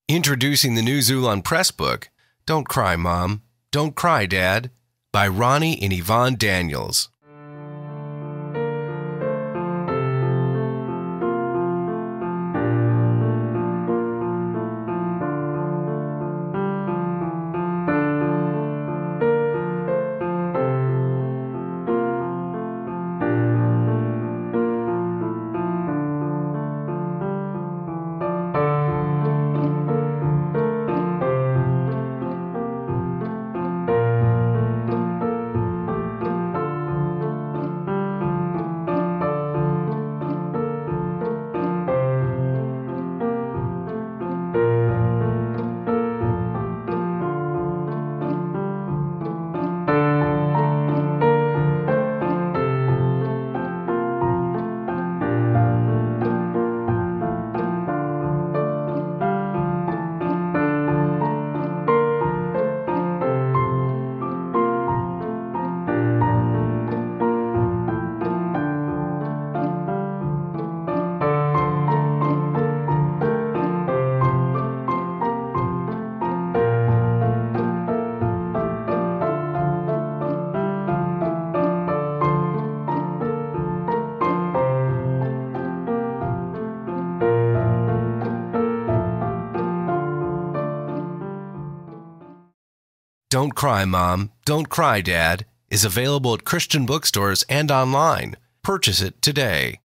Introducing the new Xulon Press book, Don't Cry, Mom, Don't Cry, Dad, by Ronnie and Yvonne Daniels. Don't Cry, Mom, Don't Cry, Dad is available at Christian bookstores and online. Purchase it today.